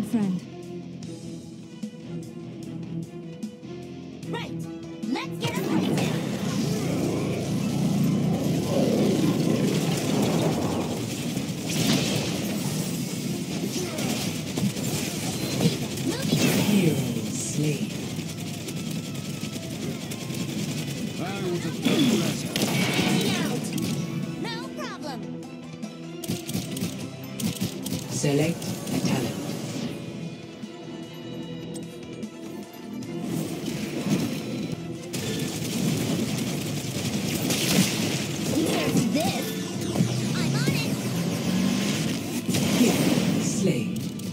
friend. Right. Let's get a breakdown. No problem. Select a talent. Here's this. I'm on it. Hero slain.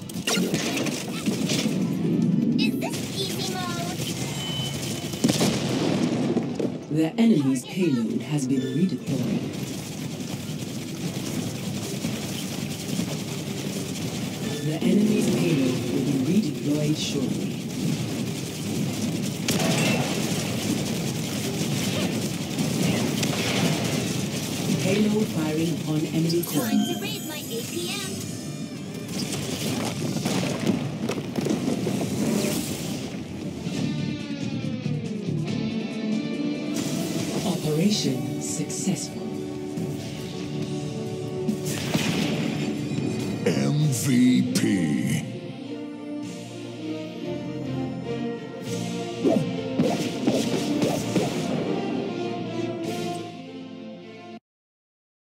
Is this easy mode? The enemy's payload has been redeployed. The enemy's payload will be redeployed shortly. Payload firing upon enemy Time core. to raise my APM. Operation successful. MVP.